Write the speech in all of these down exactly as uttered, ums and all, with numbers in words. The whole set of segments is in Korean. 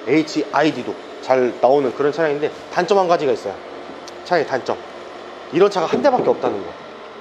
에이치 아이 디도 잘 나오는 그런 차량인데 단점 한 가지가 있어요. 차량의 단점, 이런 차가 한 대밖에 없다는 거.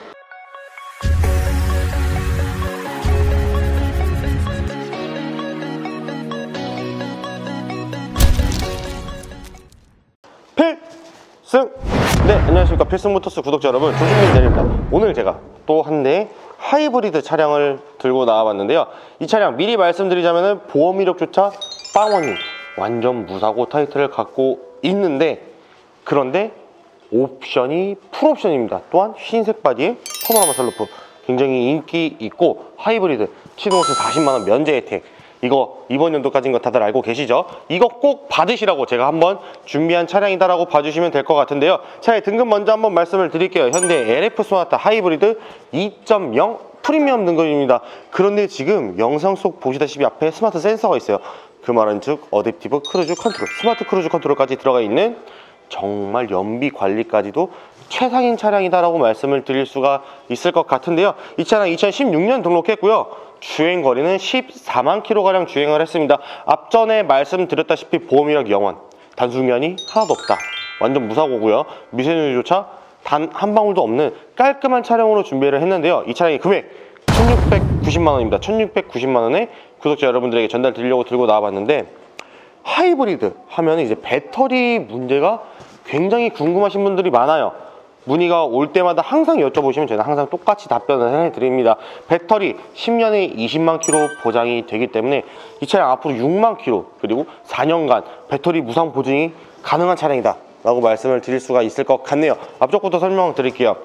필승! 네, 안녕하십니까. 필승모터스 구독자 여러분, 조준민 대리입니다. 오늘 제가 또 한 대의 하이브리드 차량을 들고 나와봤는데요. 이 차량 미리 말씀드리자면 보험 이력조차 빵원님, 완전 무사고 타이틀을 갖고 있는데, 그런데 옵션이 풀옵션입니다. 또한 흰색 바디에 파노라마 썬루프, 굉장히 인기 있고 하이브리드 시동세 사십만 원 면제 혜택, 이거 이번 연도까지인 거 다들 알고 계시죠? 이거 꼭 받으시라고 제가 한번 준비한 차량이다 라고 봐주시면 될 것 같은데요. 차의 등급 먼저 한번 말씀을 드릴게요. 현대 엘에프 소나타 하이브리드 이 점 영 프리미엄 등급입니다. 그런데 지금 영상 속 보시다시피 앞에 스마트 센서가 있어요. 그 말은 즉 어댑티브 크루즈 컨트롤, 스마트 크루즈 컨트롤까지 들어가 있는 정말 연비 관리까지도 최상인 차량이다 라고 말씀을 드릴 수가 있을 것 같은데요. 이 차량 이천십육 년 등록했고요. 주행거리는 십사만 킬로미터가량 주행을 했습니다. 앞전에 말씀드렸다시피 보험이력 영원, 단순면이 하나도 없다, 완전 무사고고요. 미세누유조차 단 한 방울도 없는 깔끔한 차량으로 준비를 했는데요. 이 차량의 금액 천육백구십만 원입니다. 천육백구십만 원에 구독자 여러분들에게 전달 드리려고 들고 나와봤는데, 하이브리드 하면 이제 배터리 문제가 굉장히 궁금하신 분들이 많아요. 문의가 올 때마다 항상 여쭤보시면 저희는 항상 똑같이 답변을 해드립니다. 배터리 십 년에 이십만 킬로미터 보장이 되기 때문에 이 차량 앞으로 육만 킬로미터, 그리고 사 년간 배터리 무상 보증이 가능한 차량이다 라고 말씀을 드릴 수가 있을 것 같네요. 앞쪽부터 설명 드릴게요.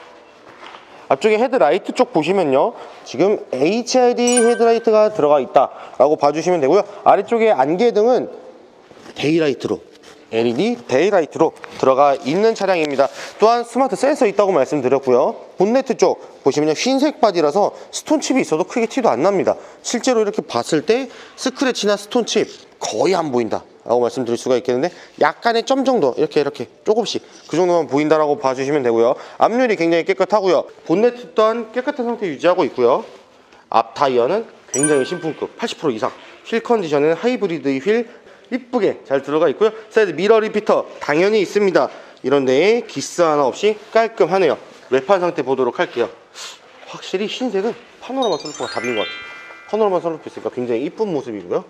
앞쪽에 헤드라이트 쪽 보시면요, 지금 에이치 아이 디 헤드라이트가 들어가 있다 라고 봐주시면 되고요. 아래쪽에 안개등은 데이라이트로, 엘이디 데이라이트로 들어가 있는 차량입니다. 또한 스마트 센서 있다고 말씀드렸고요. 본네트 쪽 보시면 흰색 바디라서 스톤칩이 있어도 크게 티도 안 납니다. 실제로 이렇게 봤을 때 스크래치나 스톤칩 거의 안 보인다 라고 말씀드릴 수가 있겠는데, 약간의 점 정도 이렇게 이렇게 조금씩 그 정도만 보인다라고 봐주시면 되고요. 앞유리 굉장히 깨끗하고요. 본네트 또한 깨끗한 상태 유지하고 있고요. 앞 타이어는 굉장히 신품급 팔십 퍼센트 이상, 휠 컨디션은 하이브리드 휠 이쁘게 잘 들어가 있고요. 사이드 미러 리피터 당연히 있습니다. 이런 데에 기스 하나 없이 깔끔하네요. 외판 상태 보도록 할게요. 확실히 흰색은 파노라마 썬루프가 답인 것 같아요. 파노라마 썬루프 있으니까 굉장히 이쁜 모습이고요.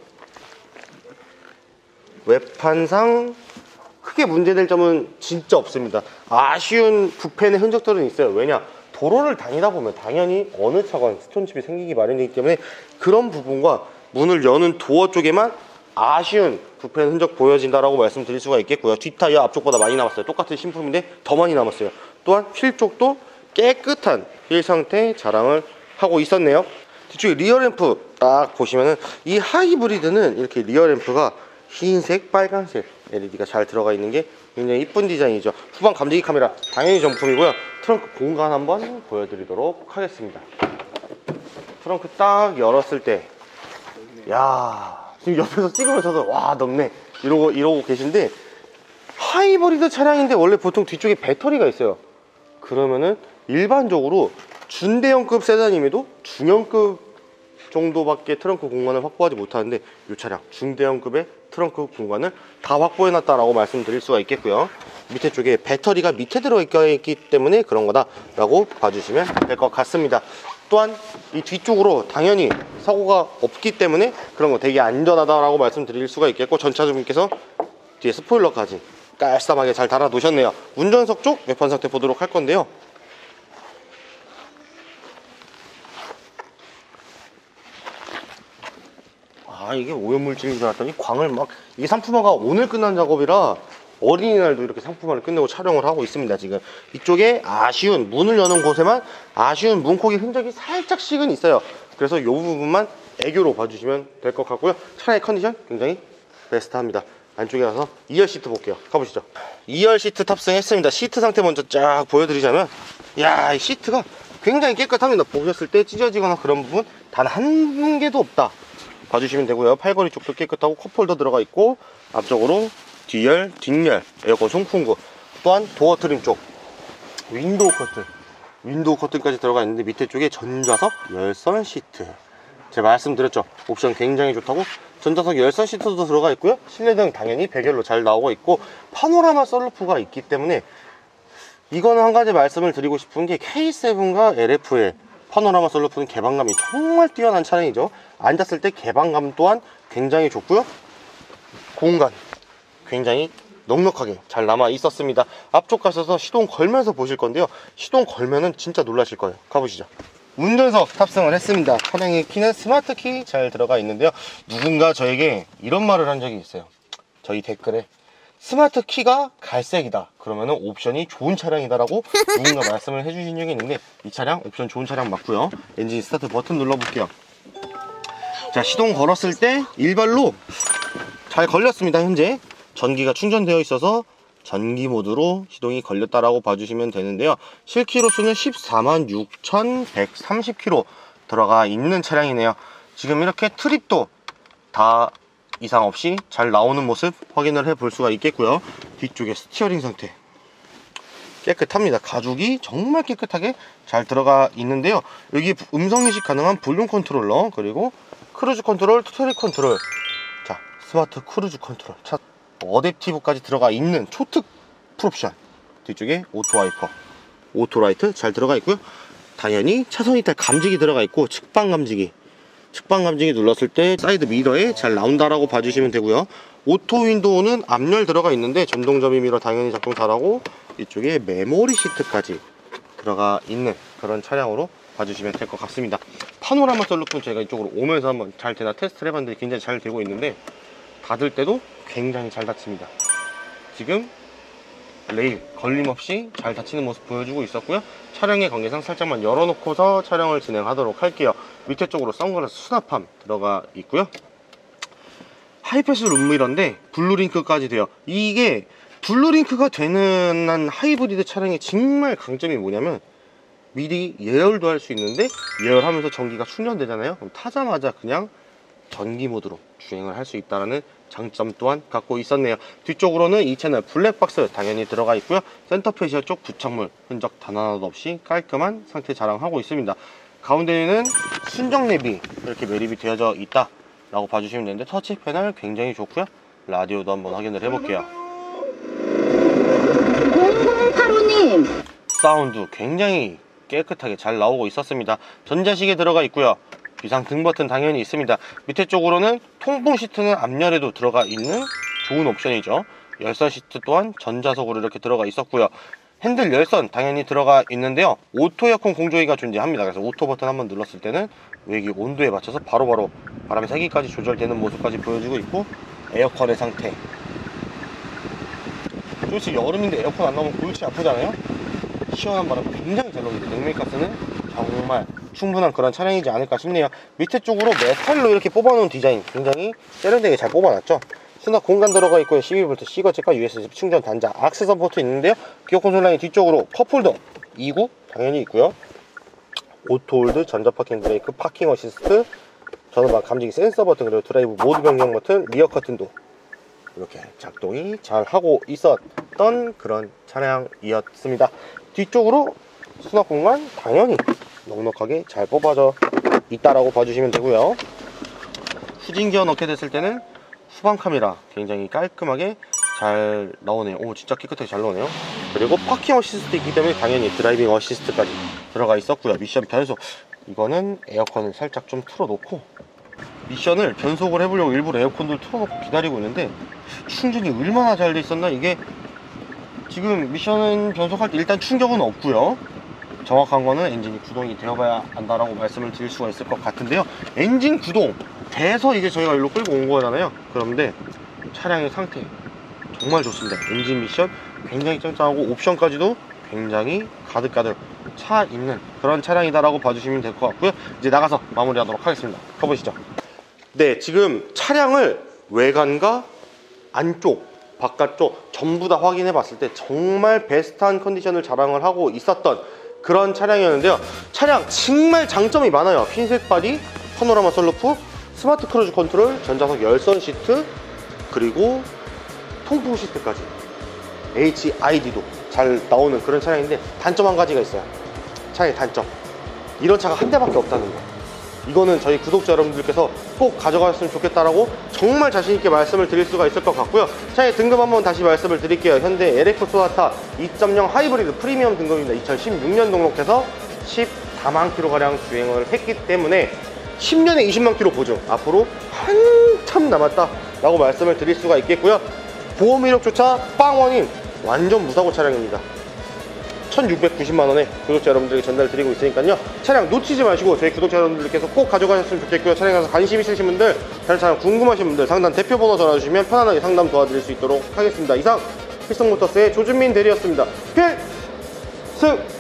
외판상 크게 문제될 점은 진짜 없습니다. 아쉬운 부펜의 흔적들은 있어요. 왜냐? 도로를 다니다 보면 당연히 어느 차건 스톤칩이 생기기 마련이기 때문에 그런 부분과 문을 여는 도어 쪽에만 아쉬운 부펜 흔적 보여진다라고 말씀드릴 수가 있겠고요. 뒷타이어 앞쪽보다 많이 남았어요. 똑같은 신품인데 더 많이 남았어요. 또한 휠 쪽도 깨끗한 휠 상태 자랑을 하고 있었네요. 뒤쪽에 리어램프 딱 보시면은 이 하이브리드는 이렇게 리어램프가 흰색, 빨간색 엘이디가 잘 들어가 있는 게 굉장히 이쁜 디자인이죠. 후방 감지기 카메라 당연히 정품이고요. 트렁크 공간 한번 보여드리도록 하겠습니다. 트렁크 딱 열었을 때, 야, 지금 옆에서 찍으면서도 와 넓네 이러고 이러고 계신데, 하이브리드 차량인데 원래 보통 뒤쪽에 배터리가 있어요. 그러면은 일반적으로 준대형급 세단임에도 중형급 정도밖에 트렁크 공간을 확보하지 못하는데, 이 차량 중대형급의 트렁크 공간을 다 확보해놨다라고 말씀드릴 수가 있겠고요. 밑에 쪽에 배터리가 밑에 들어있기 때문에 그런 거다 라고 봐주시면 될 것 같습니다. 또한 이 뒤쪽으로 당연히 사고가 없기 때문에 그런 거 되게 안전하다라고 말씀드릴 수가 있겠고, 전차주분께서 뒤에 스포일러까지 깔쌈하게 잘 달아 놓으셨네요. 운전석 쪽 외판 상태 보도록 할 건데요. 아, 이게 오염물질인 줄 알았더니 광을 막, 이게 상품화가 오늘 끝난 작업이라 어린이날도 이렇게 상품화를 끝내고 촬영을 하고 있습니다. 지금 이쪽에 아쉬운 문을 여는 곳에만 아쉬운 문콕의 흔적이 살짝씩은 있어요. 그래서 이 부분만 애교로 봐주시면 될 것 같고요. 차량의 컨디션 굉장히 베스트합니다. 안쪽에 가서 이 열 시트 볼게요. 가보시죠. 이 열 시트 탑승했습니다. 시트 상태 먼저 쫙 보여드리자면, 야, 이 시트가 굉장히 깨끗합니다. 보셨을 때 찢어지거나 그런 부분 단 한 개도 없다 봐주시면 되고요. 팔걸이 쪽도 깨끗하고 컵홀더 들어가 있고, 앞쪽으로 뒤열, 뒷열, 에어컨 송풍구, 또한 도어 트림 쪽 윈도우 커튼, 윈도우 커튼까지 들어가 있는데, 밑에 쪽에 전좌석 열선 시트, 제가 말씀드렸죠, 옵션 굉장히 좋다고. 전자석 열선 시트도 들어가 있고요. 실내등 당연히 백열로 잘 나오고 있고 파노라마 썬루프가 있기 때문에 이거는 한 가지 말씀을 드리고 싶은 게 케이 세븐과 엘에프의 파노라마 썬루프는 개방감이 정말 뛰어난 차량이죠. 앉았을 때 개방감 또한 굉장히 좋고요. 공간 굉장히 넉넉하게 잘 남아 있었습니다. 앞쪽 가셔서 시동 걸면서 보실 건데요. 시동 걸면은 진짜 놀라실 거예요. 가보시죠. 운전석 탑승을 했습니다. 차량의 키는 스마트 키 잘 들어가 있는데요. 누군가 저에게 이런 말을 한 적이 있어요. 저희 댓글에 스마트 키가 갈색이다 그러면은 옵션이 좋은 차량이다 라고 누군가 말씀을 해주신 적이 있는데, 이 차량 옵션 좋은 차량 맞고요. 엔진 스타트 버튼 눌러볼게요. 자, 시동 걸었을 때 일발로 잘 걸렸습니다. 현재 전기가 충전되어 있어서 전기 모드로 시동이 걸렸다라고 봐주시면 되는데요. 실키로수는 십사만 육천백삼십 킬로미터 들어가 있는 차량이네요. 지금 이렇게 트립도 다 이상 없이 잘 나오는 모습 확인을 해 볼 수가 있겠고요. 뒤쪽에 스티어링 상태 깨끗합니다. 가죽이 정말 깨끗하게 잘 들어가 있는데요. 여기 음성인식 가능한 볼륨 컨트롤러, 그리고 크루즈 컨트롤, 트립 컨트롤, 자 스마트 크루즈 컨트롤, 차 어댑티브까지 들어가 있는 초특 풀옵션, 뒤쪽에 오토 와이퍼, 오토 라이트 잘 들어가 있고요. 당연히 차선 이탈 감지기 들어가 있고 측방 감지기, 측방 감지기 눌렀을 때 사이드 미러에 잘 나온다라고 봐주시면 되고요. 오토 윈도우는 앞열 들어가 있는데 전동 접이 미러 당연히 작동 잘하고 이쪽에 메모리 시트까지 들어가 있는 그런 차량으로 봐주시면 될 것 같습니다. 파노라마 썬루프는 제가 이쪽으로 오면서 한번 잘 되나 테스트를 해봤는데 굉장히 잘 되고 있는데 닫을 때도 굉장히 잘 닫힙니다. 지금 레일 걸림없이 잘 닫히는 모습 보여주고 있었고요. 차량의 관계상 살짝만 열어놓고서 촬영을 진행하도록 할게요. 밑에 쪽으로 선글라스 수납함 들어가 있고요. 하이패스 룸미러인데 블루링크까지 돼요. 이게 블루링크가 되는 한 하이브리드 차량의 정말 강점이 뭐냐면 미리 예열도 할 수 있는데 예열하면서 전기가 충전되잖아요. 그럼 타자마자 그냥 전기 모드로 주행을 할 수 있다는 장점 또한 갖고 있었네요. 뒤쪽으로는 이 채널 블랙박스 당연히 들어가 있고요. 센터 페시아 쪽 부착물 흔적 단 하나도 없이 깔끔한 상태 자랑하고 있습니다. 가운데에는 순정 내비 이렇게 매립이 되어져 있다 라고 봐주시면 되는데 터치 패널 굉장히 좋고요. 라디오도 한번 확인을 해볼게요. 공공팔오님 사운드 굉장히 깨끗하게 잘 나오고 있었습니다. 전자시계 들어가 있고요. 비상 등 버튼 당연히 있습니다. 밑에 쪽으로는 통풍 시트는 앞열에도 들어가 있는 좋은 옵션이죠. 열선 시트 또한 전자석으로 이렇게 들어가 있었고요. 핸들 열선 당연히 들어가 있는데요. 오토 에어컨 공조기가 존재합니다. 그래서 오토 버튼 한번 눌렀을 때는 외기 온도에 맞춰서 바로바로 바람 세기까지 조절되는 모습까지 보여주고 있고, 에어컨의 상태 솔직히 여름인데 에어컨 안 나오면 골치 아프잖아요. 시원한 바람 굉장히 잘 나옵니다. 냉매가스는 정말 충분한 그런 차량이지 않을까 싶네요. 밑에 쪽으로 메탈로 이렇게 뽑아놓은 디자인 굉장히 세련되게 잘 뽑아놨죠. 수납 공간 들어가 있고요. 십이 볼트 C거치과 유에스비 충전 단자, 악세서 포트 있는데요. 기어 콘솔 라인 뒤쪽으로 컵홀더 이 구 당연히 있고요. 오토홀드, 전자파킹 브레이크, 파킹 어시스트, 전원반 감지기 센서 버튼, 그리고 드라이브 모드 변경 버튼, 리어 커튼도 이렇게 작동이 잘 하고 있었던 그런 차량이었습니다. 뒤쪽으로 수납 공간 당연히 넉넉하게 잘 뽑아져 있다라고 봐주시면 되고요. 후진 기어 넣게 됐을 때는 후방 카메라 굉장히 깔끔하게 잘 나오네요. 오, 진짜 깨끗하게 잘 나오네요. 그리고 파킹 어시스트 있기 때문에 당연히 드라이빙 어시스트까지 들어가 있었고요. 미션 변속, 이거는 에어컨을 살짝 좀 틀어놓고 미션을 변속을 해보려고 일부러 에어컨을 틀어놓고 기다리고 있는데 충전이 얼마나 잘 돼 있었나. 이게 지금 미션은 변속할 때 일단 충격은 없고요. 정확한 거는 엔진이 구동이 되어봐야 안다라고 말씀을 드릴 수가 있을 것 같은데요. 엔진 구동 돼서 이제 저희가 일로 끌고 온 거잖아요. 그런데 차량의 상태 정말 좋습니다. 엔진 미션 굉장히 짱짱하고 옵션까지도 굉장히 가득가득 차 있는 그런 차량이다라고 봐주시면 될 것 같고요. 이제 나가서 마무리하도록 하겠습니다. 가보시죠. 네, 지금 차량을 외관과 안쪽, 바깥쪽 전부 다 확인해 봤을 때 정말 베스트한 컨디션을 자랑을 하고 있었던 그런 차량이었는데요. 차량 정말 장점이 많아요. 흰색 바디, 파노라마 썬루프, 스마트 크루즈 컨트롤, 전자석 열선 시트, 그리고 통풍 시트까지 에이치 아이 디도 잘 나오는 그런 차량인데 단점 한 가지가 있어요. 차량의 단점, 이런 차가 한 대밖에 없다는 거. 이거는 저희 구독자 여러분들께서 꼭 가져가셨으면 좋겠다라고 정말 자신있게 말씀을 드릴 수가 있을 것 같고요. 차의 등급 한번 다시 말씀을 드릴게요. 현대 엘엑스 소나타 이 점 영 하이브리드 프리미엄 등급입니다. 이천십육 년 등록해서 십사만 킬로가량 주행을 했기 때문에 십 년에 이십만 킬로 보증, 앞으로 한참 남았다 라고 말씀을 드릴 수가 있겠고요. 보험 이력조차 빵원인 완전 무사고 차량입니다. 천육백구십만 원에 구독자 여러분들에게 전달드리고 있으니까요, 차량 놓치지 마시고 저희 구독자 여러분들께서 꼭 가져가셨으면 좋겠고요. 차량에 대해서 관심 있으신 분들, 다른 차량 궁금하신 분들 상단 대표번호 전화주시면 편안하게 상담 도와드릴 수 있도록 하겠습니다. 이상 필승모터스의 조준민 대리였습니다. 필승!